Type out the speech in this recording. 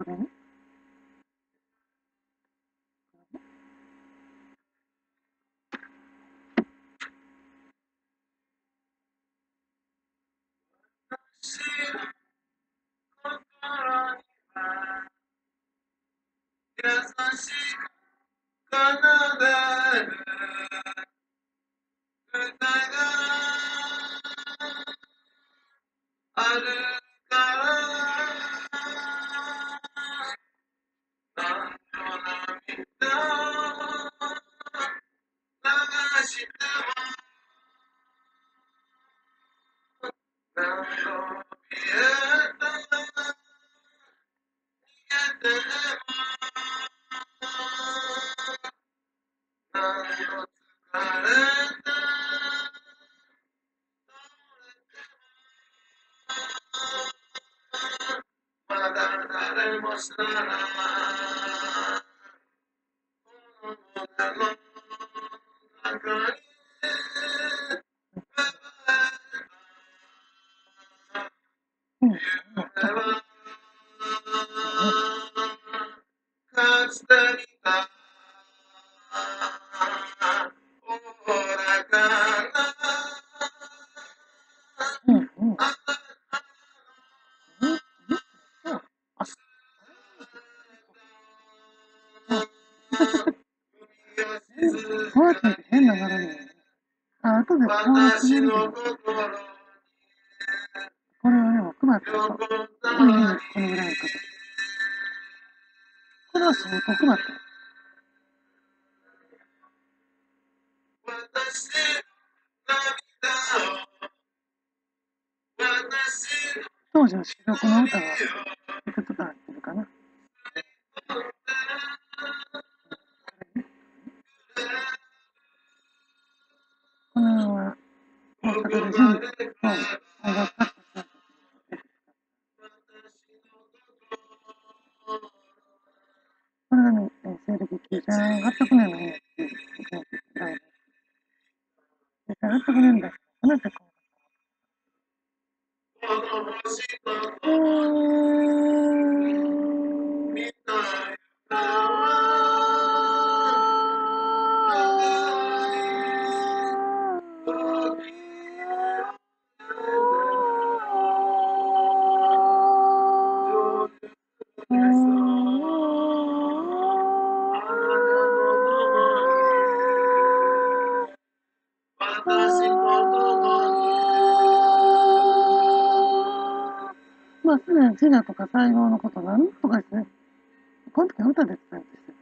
れね。 優しく奏でる歌があるから何度涙流しても何度見えた逃げても何度疲れてまだ誰も知らないこの胸の中に夢はかつていたおおらかなこうやって変な流れに。あとでこうやって見るけど、これはでも配ったでしょ。このぐらいの形。これは相当配ったよ。当時の主力の歌がいくつか入ってるかな。この辺は大阪で人と大学かったこれがね、西暦9800年の夢っていう9800年代離れてこまあ、すでに自我とか才能のことなんとかして、この時は歌で伝えてしてる。